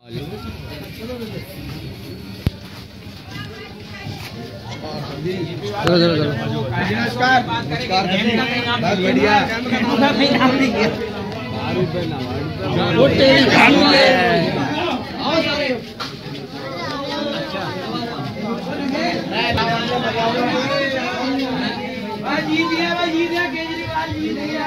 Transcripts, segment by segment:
नमस्कार बहुत बढ़िया। जीत गया केजरीवाल जीत गया।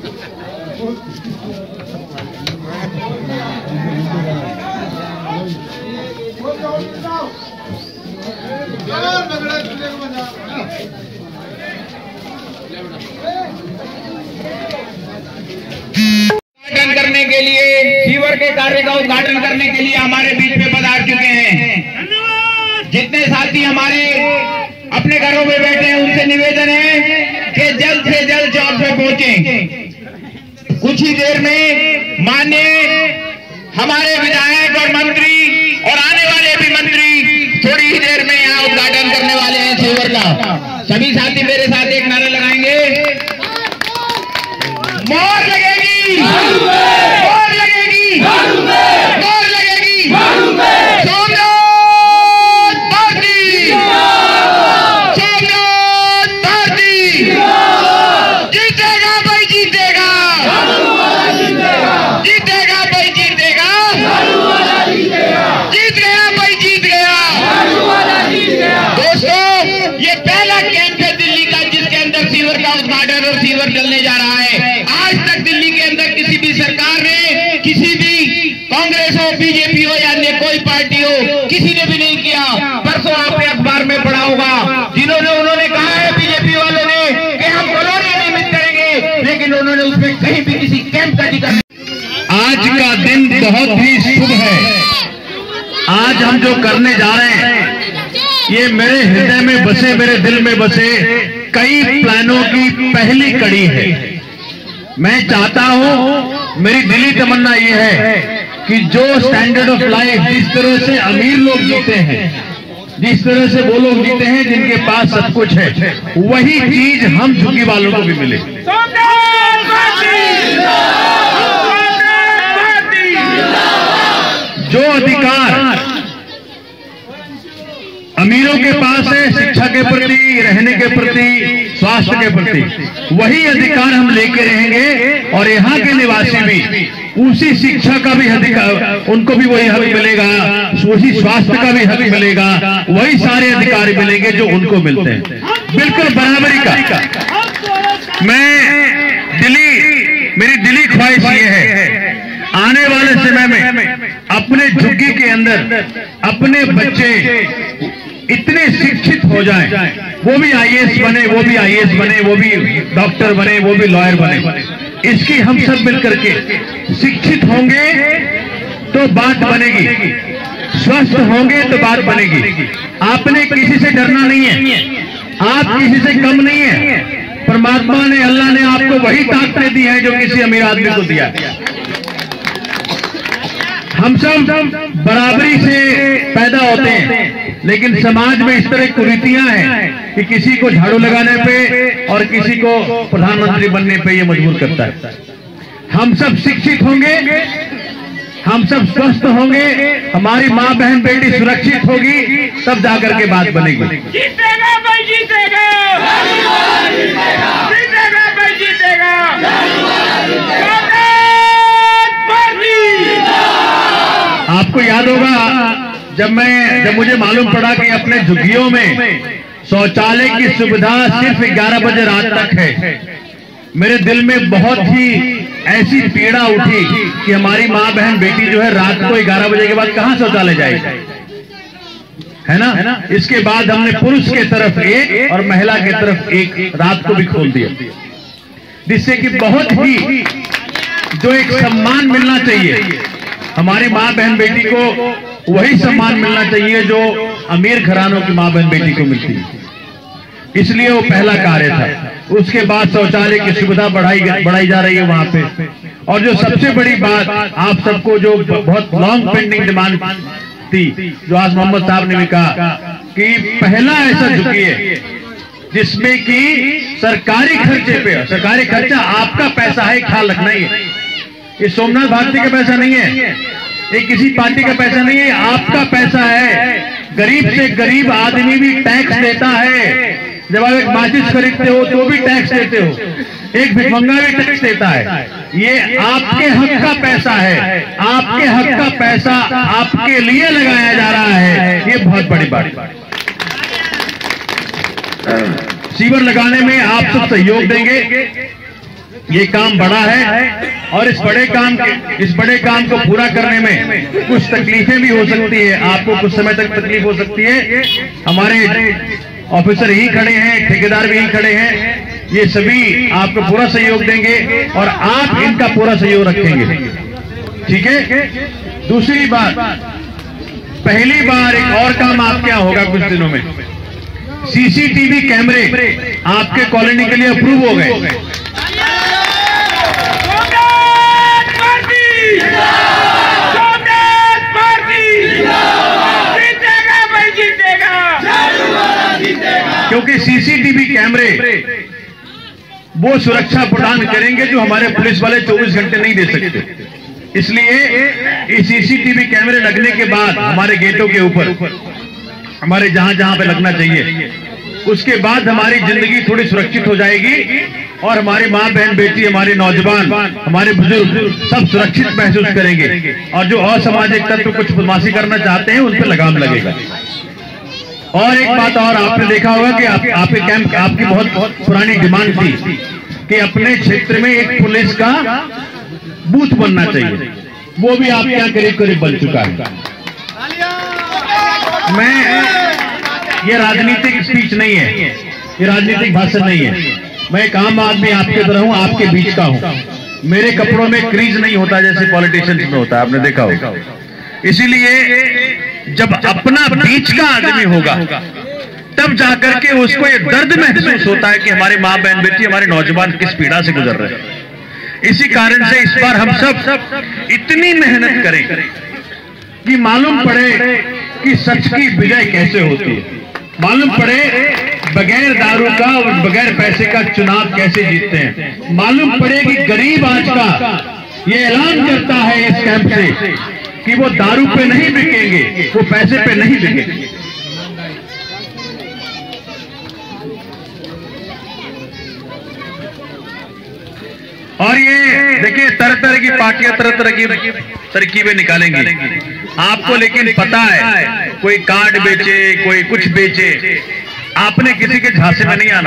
उद्घाटन करने के लिए, सीवर के कार्य का उद्घाटन करने के लिए हमारे बीच में पधार चुके हैं। जितने साथी हमारे अपने घरों में बैठे हैं उनसे निवेदन है कि जल्द से जल्द जॉब पे पहुंचे। कुछ ही देर में माननीय हमारे विधायक और मंत्री और आने वाले भी मंत्री थोड़ी ही देर में यहाँ उद्घाटन करने वाले हैं सीवर का। सभी साथी मेरे साथ एक नारा लगाएंगे, मोहर लगेगी, मोहर लगेगी, मोहर लगेगी, सोमनाथ भारती, सोमनाथ भारती जीतेगा भाई, जीतेगा, जीतेगा भाई, जीतेगा, जीत गया भाई, जीत गया। दोस्तों, ये पहला कैंप है दिल्ली का जिसके अंदर सीवर का उद्घाटन और सीवर चलने जा रहा है। आज तक दिल्ली के अंदर किसी भी सरकार ने, किसी भी कांग्रेस हो, बीजेपी हो या अन्य कोई पार्टी हो, किसी ने भी नहीं किया। परसों आपने अखबार में पढ़ा होगा, जिन्होंने उन्होंने कहा है बीजेपी वालों ने कि हम कॉलोनी निर्मित करेंगे, लेकिन उन्होंने उसमें कहीं भी किसी कैंप का जिक्र नहीं। आज का दिन बहुत ही शुभ है। आज हम जो करने जा रहे हैं ये मेरे हृदय में बसे, मेरे दिल में बसे कई प्लानों की पहली कड़ी है। मैं चाहता हूं, मेरी दिली तमन्ना ये है कि जो स्टैंडर्ड ऑफ लाइफ, जिस तरह से अमीर लोग जीते हैं, जिस तरह से वो लोग जीते हैं जिनके पास सब कुछ है, वही चीज हम झुग्गी वालों को भी मिले। जो अधिकार अमीरों के पास है शिक्षा के प्रति, रहने के प्रति, स्वास्थ्य के प्रति, वही अधिकार हम लेके रहेंगे और यहाँ के निवासी भी उसी शिक्षा का भी अधिकार, उनको भी वही हक मिलेगा, उसी स्वास्थ्य का भी हक मिलेगा, वही सारे अधिकार मिलेंगे जो उनको मिलते हैं, बिल्कुल बराबरी का। मेरी दिली ख्वाहिश ये है आने वाले समय में अपने झुग्गी के अंदर अपने बच्चे इतने शिक्षित हो जाएं, वो भी आईएएस बने, वो भी आईएएस बने, वो भी डॉक्टर बने, वो भी लॉयर बने। इसकी हम सब मिलकर के शिक्षित होंगे तो बात बनेगी, स्वस्थ होंगे तो बात बनेगी। आपने किसी से डरना नहीं है, आप किसी से कम नहीं है। परमात्मा ने, अल्लाह ने आपको वही ताकतें दी है जो किसी अमीर आदमी को दिया। हम सब बराबरी से पैदा होते हैं, लेकिन समाज में इस तरह कुरीतियां हैं कि किसी को झाड़ू लगाने पे और किसी को प्रधानमंत्री बनने पे ये मजबूर करता है। हम सब शिक्षित होंगे, हम सब स्वस्थ होंगे, हमारी माँ बहन बेटी सुरक्षित होगी, तब जाकर के बात बनेगी। जीतेगा भाई, जीतेगा, जीतेगा भाई, जीतेगा। आपको याद होगा जब मुझे मालूम पड़ा कि अपने झुग्गियों में शौचालय की सुविधा सिर्फ 11 बजे रात तक है, मेरे दिल में बहुत ही ऐसी पीड़ा उठी कि हमारी माँ बहन बेटी जो है रात को 11 बजे के बाद कहां शौचालय जाएगी, है ना। इसके बाद हमने पुरुष के तरफ एक और महिला के तरफ एक रात को भी खोल दिया, जिससे कि बहुत ही जो एक सम्मान मिलना चाहिए हमारी माँ बहन बेटी को, वही सम्मान मिलना चाहिए जो अमीर घरानों की माँ बहन बेटी को मिलती है। इसलिए वो पहला कार्य था। उसके बाद शौचालय की सुविधा बढ़ाई जा रही है वहां पे। और जो सबसे बड़ी बात आप सबको जो बहुत लॉन्ग पेंडिंग डिमांड थी, जो आज मोहम्मद साहब ने भी कहा कि पहला ऐसा झुग्गी है जिसमें कि सरकारी खर्चे पे, सरकारी खर्चा आपका पैसा है, ख्याल रखना ही है। ये सोमनाथ भारती का पैसा नहीं है, ये किसी पार्टी का पैसा नहीं है, आपका पैसा है। गरीब से गरीब आदमी भी टैक्स देता है। जब आप एक माचिस खरीदते हो तो भी टैक्स देते हो, एक भिखमंगा भी टैक्स देता है। ये आपके हक का पैसा है, आपके हक का पैसा आपके लिए लगाया जा रहा है, ये बहुत बड़ी बात है। सीवर लगाने में आप सब सहयोग देंगे, ये काम बड़ा है और इस बड़े काम को पूरा करने में कुछ तकलीफें भी हो सकती है, आपको कुछ समय तक तकलीफ हो सकती है। हमारे ऑफिसर यही खड़े हैं, ठेकेदार भी यही खड़े हैं, ये सभी आपको पूरा सहयोग देंगे और आप इनका पूरा सहयोग रखेंगे, ठीक है। दूसरी बात, पहली बार एक और काम आपके यहाँ होगा कुछ दिनों में, सीसीटीवी कैमरे आपके कॉलोनी के लिए अप्रूव हो गए। क्योंकि सीसीटीवी कैमरे वो सुरक्षा प्रदान करेंगे जो हमारे पुलिस वाले 24 घंटे नहीं दे सकते। इसलिए इस सीसीटीवी कैमरे लगने के बाद हमारे गेटों के ऊपर, हमारे जहां जहां पे लगना चाहिए, उसके बाद हमारी जिंदगी थोड़ी सुरक्षित हो जाएगी और हमारी माँ बहन बेटी, हमारे नौजवान, हमारे बुजुर्ग सब सुरक्षित महसूस करेंगे और जो असामाजिक तत्व कुछ बदमाशी करना चाहते हैं उन पर लगाम लगेगा। और एक बात और, आपने देखा होगा कि आपकी बहुत पुरानी डिमांड थी कि अपने क्षेत्र में एक पुलिस का बूथ बनना चाहिए, वो भी आपके यहाँ करीब करीब बन चुका है। ये राजनीतिक स्पीच नहीं है, ये राजनीतिक भाषण नहीं है, मैं एक आम आदमी आपके तरह हूं, आपके बीच का हूं। मेरे कपड़ों में क्रीज नहीं होता जैसे पॉलिटिशियंस में होता है, आपने देखा होगा। इसीलिए जब अपना बीच का आदमी होगा तब जाकर के उसको ये दर्द महसूस होता है कि हमारे माँ बहन बेटी, हमारे नौजवान किस पीड़ा से गुजर रहे हैं। इसी कारण से इस बार हम सब इतनी मेहनत करें कि मालूम पड़े कि सच की विजय कैसे होती है, मालूम पड़े बगैर दारू का और बगैर पैसे का चुनाव कैसे जीतते हैं, मालूम पड़े कि गरीब आज का ये ऐलान करता है इस कैंप से कि वो दारू पे नहीं बिकेंगे, वो पैसे पे नहीं बिकेंगे। और ये देखिए तरह तरह की पार्टियां तरह तरह की तरकीबें निकालेंगी आपको, लेकिन पता है कोई कार्ड बेचे, कोई कुछ बेचे, आपने किसी के झांसे में नहीं आना,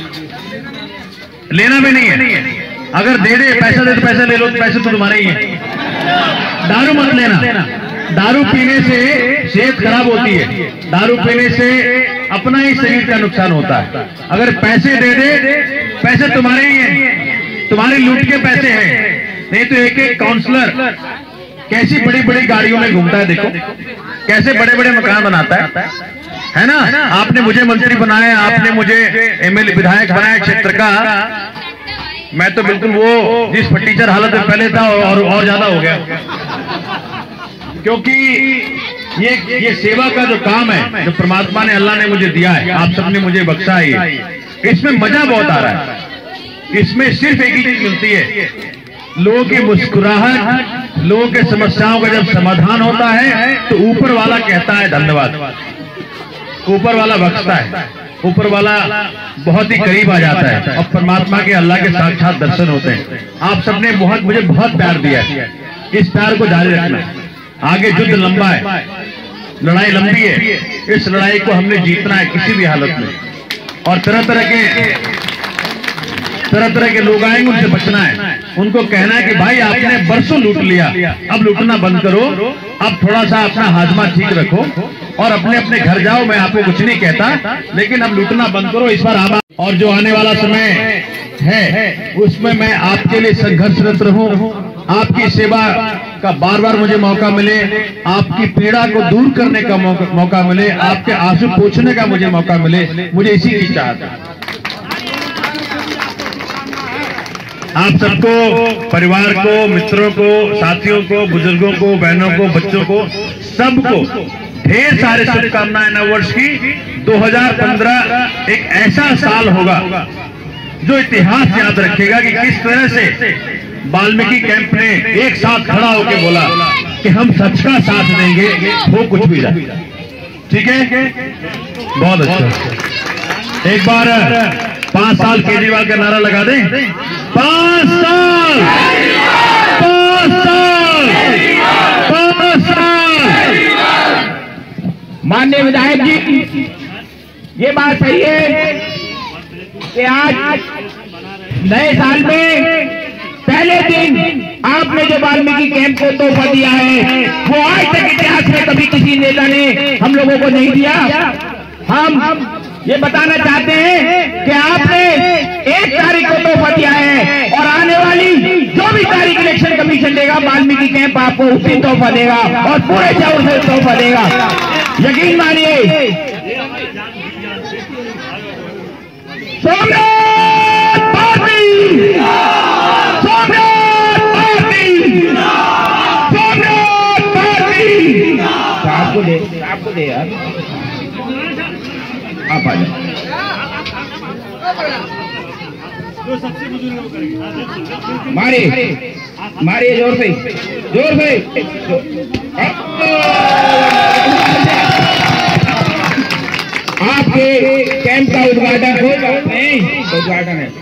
लेना भी नहीं है। अगर दे दे पैसा दे तो पैसा ले लो, तो पैसे तो तुम्हारे ही हैं। दारू मत लेना, दारू पीने से सेहत खराब होती है, दारू पीने से अपना ही शरीर का नुकसान होता है। अगर पैसे दे दे, पैसे तुम्हारे ही हैं, तुम्हारे लूट के पैसे हैं। नहीं तो एक एक काउंसलर कैसी बड़ी बड़ी गाड़ियों में घूमता है, देखो कैसे बड़े बड़े मकान बनाता है ना। आपने मुझे मंत्री बनाया, आपने मुझे एमएलए विधायक बनाया क्षेत्र का, मैं तो बिल्कुल वो जिस फटीचर हालत में पहले था और ज्यादा हो गया। क्योंकि ये सेवा का जो काम है, जो परमात्मा ने, अल्लाह ने मुझे दिया है, आप सबने मुझे बख्शा है, इसमें मजा बहुत आ रहा है। इसमें सिर्फ एक ही चीज मिलती है, लोगों की मुस्कुराहट, लोगों के समस्याओं का जब समाधान होता है तो ऊपर वाला कहता है धन्यवाद, ऊपर वाला बख्शता है, ऊपर वाला बहुत ही करीब आ जाता है और परमात्मा के, अल्लाह के साक्षात दर्शन होते हैं। आप सबने मुझे बहुत प्यार दिया है, इस प्यार को जारी रखना है। आगे युद्ध लंबा है, लड़ाई लंबी है, इस लड़ाई को हमने जीतना है किसी भी हालत में। और तरह तरह के लोग आएंगे, उनसे बचना है, उनको कहना है कि भाई आपने बरसों लूट लिया, अब लूटना बंद करो, अब थोड़ा सा अपना हाजमा ठीक रखो और अपने अपने घर जाओ। मैं आपको कुछ नहीं कहता, लेकिन अब लूटना बंद करो इस बार। और जो आने वाला समय है उसमें मैं आपके लिए संघर्षरत रहूं, आपकी सेवा का बार बार मुझे मौका मिले, आपकी पीड़ा को दूर करने का मौका मिले, आपके आंसू पोंछने का मुझे मौका मिले, मुझे इसी की चाहत है। आप सबको, परिवार को, मित्रों को, साथियों को, बुजुर्गों को, बहनों को, बच्चों को, सबको ढेर सारे शुभकामनाएं नववर्ष की। 2015 एक ऐसा साल होगा जो इतिहास याद रखेगा कि किस तरह से वाल्मीकि कैंप ने एक साथ खड़ा होकर बोला कि हम सच का साथ देंगे, वो कुछ भी जाए। ठीक है, बहुत अच्छा। एक बार 5 साल केजरीवाल का नारा लगा दें। 5 साल, 5 साल, 5 साल। माननीय विधायक जी, ये बात सही है कि आज नए साल में पहले दिन आपने जो वाल्मीकि कैंप को तोहफा दिया है, वो आज तक इतिहास में कभी किसी नेता ने हम लोगों को नहीं दिया। हम ये बताना चाहते हैं कि आपने 1 तारीख को तोहफा दिया है और आने वाली जो भी तारीख इलेक्शन कमीशन देगा, वाल्मीकि कैंप आपको उसी तोहफा देगा और पूरे चाउर से तोहफा देगा, यकीन मानिए। Somnath party, Somnath party, Somnath party. आपको दे यार, आप आ जाओ। मारिए जोर से, जोर से। आपके कैंप का उद्घाटन उद्घाटन है।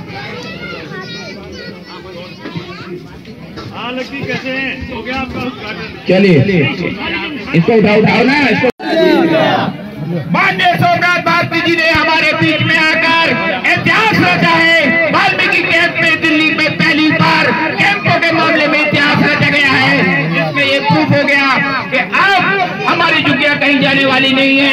कैसे हैं? हो गया आपका उद्घाटन? चलिए इसको उठाओ ना इसको। माननीय सोमनाथ भारती जी ने हमारे बीच में आकर इतिहास रचा है। वाल्मीकि कैंप में दिल्ली में पहली बार कैंपों के मामले में इतिहास रचा गया है, जिसमें ये प्रूफ हो गया कि अब हमारी झुग्गियां कहीं जाने वाली नहीं है।